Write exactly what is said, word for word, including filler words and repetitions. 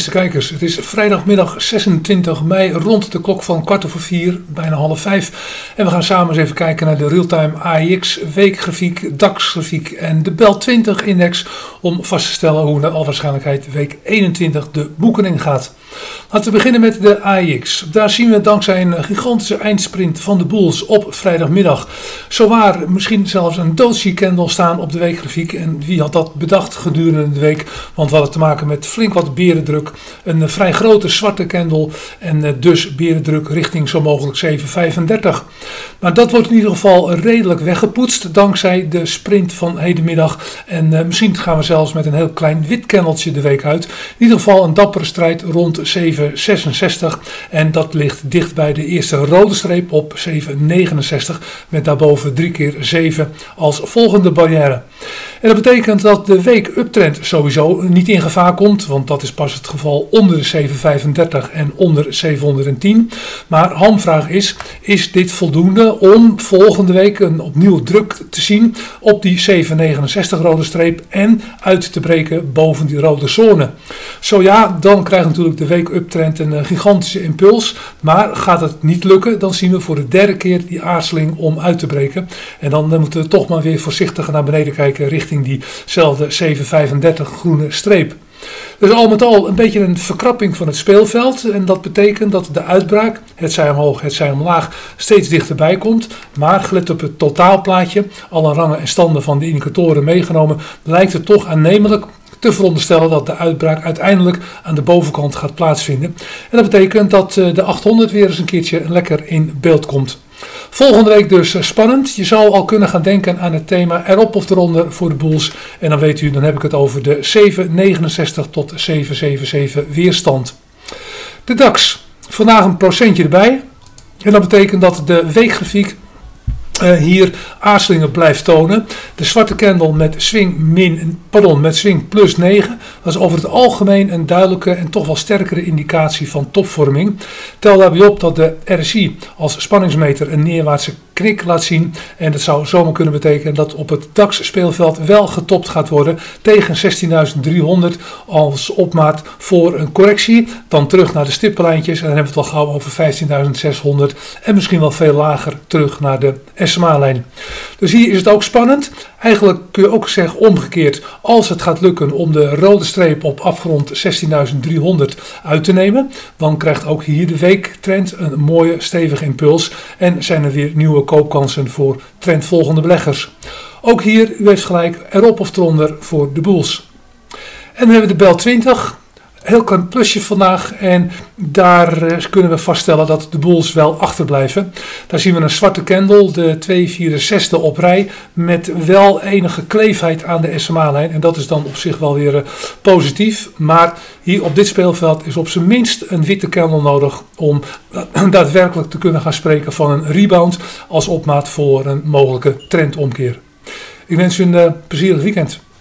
Beste kijkers, het is vrijdagmiddag zesentwintig mei rond de klok van kwart over vier, bijna half vijf. En we gaan samen eens even kijken naar de realtime A E X, weekgrafiek, D A X-grafiek en de Bel twintig index om vast te stellen hoe naar alle waarschijnlijkheid week eenentwintig de boeken in gaat. Laten we beginnen met de A E X. Daar zien we dankzij een gigantische eindsprint van de bulls op vrijdagmiddag zowaar misschien zelfs een doji candle staan op de weekgrafiek. En wie had dat bedacht gedurende de week? Want we hadden te maken met flink wat berendruk, een vrij grote zwarte candle en dus berendruk richting zo mogelijk zeven vijfendertig. Maar dat wordt in ieder geval redelijk weggepoetst dankzij de sprint van hedenmiddag. En uh, misschien gaan we zelfs met een heel klein wit candletje de week uit. In ieder geval een dappere strijd rond zeven zesenzestig. En dat ligt dicht bij de eerste rode streep op zeven negenenzestig. Met daarboven drie keer zeven als volgende barrière. En dat betekent dat de week uptrend sowieso niet in gevaar komt. Want dat is pas het geval onder de zeven vijfendertig en onder zevenhonderdtien. Maar hamvraag is, is dit voldoende om volgende week een opnieuw druk te zien op die zeven negenenzestig rode streep en uit te breken boven die rode zone? Zo ja, dan krijgt natuurlijk de week uptrend een gigantische impuls. Maar gaat het niet lukken, dan zien we voor de derde keer die aarzeling om uit te breken. En dan moeten we toch maar weer voorzichtig naar beneden kijken richting diezelfde zeven vijfendertig groene streep. Dus al met al een beetje een verkrapping van het speelveld. En dat betekent dat de uitbraak, het zij omhoog, het zij omlaag, steeds dichterbij komt. Maar gelet op het totaalplaatje, alle rangen en standen van de indicatoren meegenomen, lijkt het toch aannemelijk te veronderstellen dat de uitbraak uiteindelijk aan de bovenkant gaat plaatsvinden. En dat betekent dat de achthonderd weer eens een keertje lekker in beeld komt. Volgende week dus spannend. Je zou al kunnen gaan denken aan het thema erop of eronder voor de bulls. En dan weet u, dan heb ik het over de zeven negenenzestig tot zeven zevenenzeventig weerstand. De D A X, vandaag een procentje erbij. En dat betekent dat de weekgrafiek Uh, hier aarzelingen blijft tonen. De zwarte candle met swing, min, pardon, met swing plus negen. Dat is over het algemeen een duidelijke en toch wel sterkere indicatie van topvorming. Tel daarbij op dat de R S I als spanningsmeter een neerwaartse knik laat zien. En dat zou zomaar kunnen betekenen dat op het D A X speelveld wel getopt gaat worden tegen zestienduizend driehonderd als opmaat voor een correctie. Dan terug naar de stippenlijntjes en dan hebben we het al gauw over vijftienduizend zeshonderd en misschien wel veel lager terug naar de S M A-lijn. Dus hier is het ook spannend. Eigenlijk kun je ook zeggen omgekeerd, als het gaat lukken om de rode streep op afgrond zestienduizend driehonderd uit te nemen, dan krijgt ook hier de weektrend een mooie stevige impuls en zijn er weer nieuwe koopkansen voor trendvolgende beleggers. Ook hier, u heeft gelijk, erop of eronder voor de bulls. En dan hebben we de Bel twintig. Heel klein plusje vandaag en daar uh, kunnen we vaststellen dat de bulls wel achterblijven. Daar zien we een zwarte candle, de tweehonderdvierenzestigste op rij, met wel enige kleefheid aan de S M A-lijn. En dat is dan op zich wel weer uh, positief. Maar hier op dit speelveld is op zijn minst een witte candle nodig om uh, daadwerkelijk te kunnen gaan spreken van een rebound als opmaat voor een mogelijke trendomkeer. Ik wens u een uh, plezierig weekend.